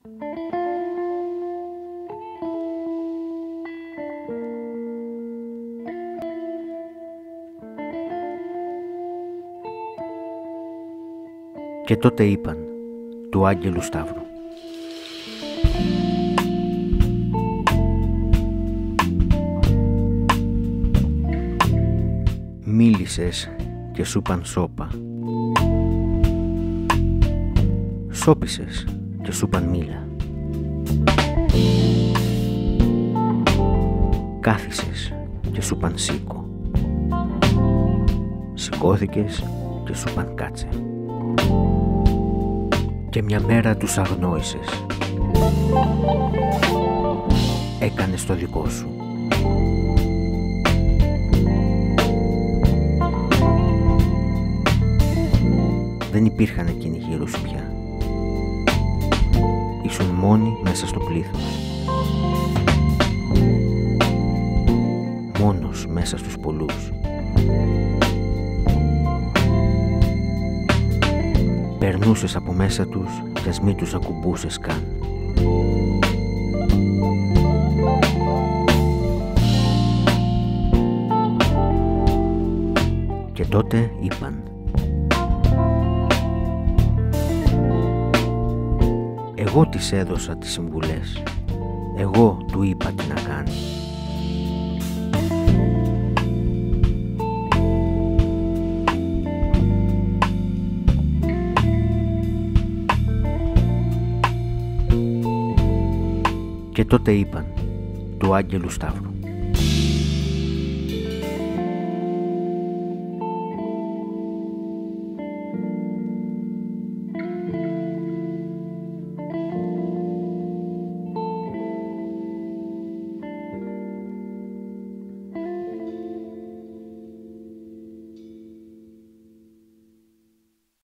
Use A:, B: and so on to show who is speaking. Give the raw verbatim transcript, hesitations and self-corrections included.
A: Και τότε είπαν του Άγγελου Σταύρου: μίλησες και σου είπαν σώπα, σώπησες και σου είπαν μίλα, κάθισες και σου είπαν σήκω, σηκώθηκες και σου είπαν κάτσε. Και μια μέρα τους αγνόησες, έκανες το δικό σου. Δεν υπήρχαν εκείνοι γύρω σου πια. Ήσουν μόνοι μέσα στο πλήθος. Μόνος μέσα στους πολλούς. Περνούσες από μέσα τους κι ας μη τους ακουμπούσες καν. Και τότε είπαν: εγώ της έδωσα τις συμβουλές, εγώ του είπα τι να κάνει. Και τότε είπαν του Άγγελου Σταύρου: